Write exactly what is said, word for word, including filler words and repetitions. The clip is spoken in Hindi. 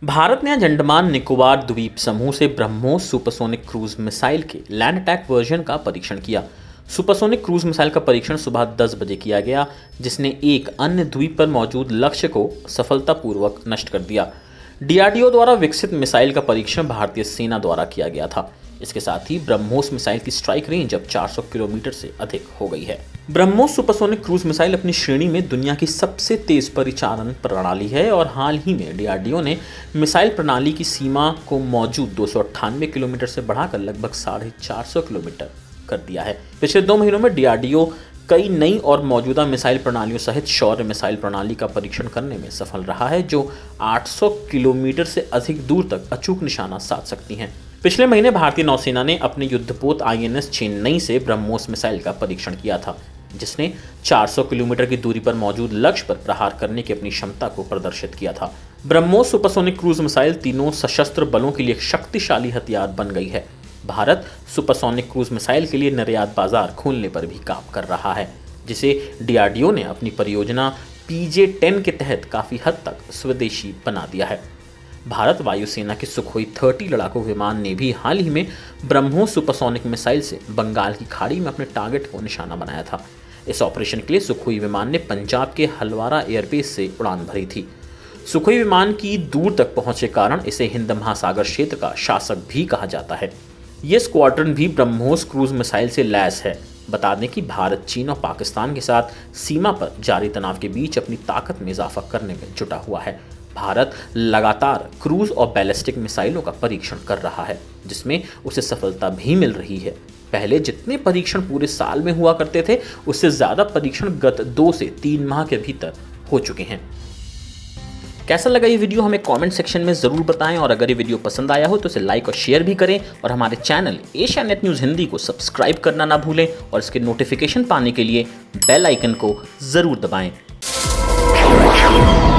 भारत ने आज अंडमान निकोबार द्वीप समूह से ब्रह्मोस सुपरसोनिक क्रूज मिसाइल के लैंड अटैक वर्जन का परीक्षण किया। सुपरसोनिक क्रूज मिसाइल का परीक्षण सुबह दस बजे किया गया, जिसने एक अन्य द्वीप पर मौजूद लक्ष्य को सफलतापूर्वक नष्ट कर दिया। डीआरडीओ द्वारा विकसित मिसाइल का परीक्षण भारतीय सेना द्वारा किया गया था। इसके साथ ही ब्रह्मोस मिसाइल की स्ट्राइक रेंज अब चार सौ किलोमीटर से अधिक हो गई है। ब्रह्मोस सुपरसोनिक क्रूज मिसाइल अपनी श्रेणी में दुनिया की सबसे तेज परिचालन प्रणाली है और हाल ही में डीआरडीओ ने मिसाइल प्रणाली की सीमा को मौजूद दो सौ अट्ठानवे किलोमीटर से बढ़ाकर लगभग साढ़े चार सौ किलोमीटर कर दिया है। पिछले दो महीनों में डीआरडीओ कई नई और मौजूदा मिसाइल प्रणालियों सहित शौर्य मिसाइल प्रणाली का परीक्षण करने में सफल रहा है, जो आठ सौ किलोमीटर से अधिक दूर तक अचूक निशाना साध सकती हैं। पिछले महीने भारतीय नौसेना ने अपने युद्धपोत आईएनएस चेन्नई से ब्रह्मोस मिसाइल का परीक्षण किया था, जिसने चार सौ किलोमीटर की दूरी पर मौजूद लक्ष्य पर प्रहार करने की अपनी क्षमता को प्रदर्शित किया था। ब्रह्मोस सुपरसोनिक क्रूज मिसाइल तीनों सशस्त्र बलों के लिए एक शक्तिशाली हथियार बन गई है। भारत सुपरसोनिक क्रूज मिसाइल के लिए निर्यात बाजार खोलने पर भी काम कर रहा है, जिसे डीआरडीओ ने अपनी परियोजना पीजे टेन के तहत काफी हद तक स्वदेशी बना दिया है। भारत वायुसेना के सुखोई तीस लड़ाकू विमान ने भी हाल ही में ब्रह्मोस सुपरसोनिक मिसाइल से बंगाल की खाड़ी में अपने टारगेट को निशाना बनाया था। इस ऑपरेशन के लिए सुखोई विमान ने पंजाब के हलवारा एयरबेस से उड़ान भरी थी। सुखोई विमान की दूर तक पहुंच के कारण इसे हिंद महासागर क्षेत्र का शासक भी कहा जाता है। ये स्क्वाड्रन भी ब्रह्मोस क्रूज मिसाइल से लैस है। बता दें कि भारत चीन और पाकिस्तान के साथ सीमा पर जारी तनाव के बीच अपनी ताकत में इजाफा करने में जुटा हुआ है। भारत लगातार क्रूज और बैलिस्टिक मिसाइलों का परीक्षण कर रहा है, जिसमें उसे सफलता भी मिल रही है। पहले जितने परीक्षण पूरे साल में हुआ करते थे, उससे ज्यादा परीक्षण गत दो से तीन माह के भीतर हो चुके हैं। कैसा लगा ये वीडियो हमें कमेंट सेक्शन में जरूर बताएं, और अगर ये वीडियो पसंद आया हो तो इसे लाइक और शेयर भी करें, और हमारे channel Asia net news Hindi को सब्सक्राइब करना ना भूलें, और इसके नोटिफिकेशन पाने के लिए बेल आइकन को जरूर दबाएं।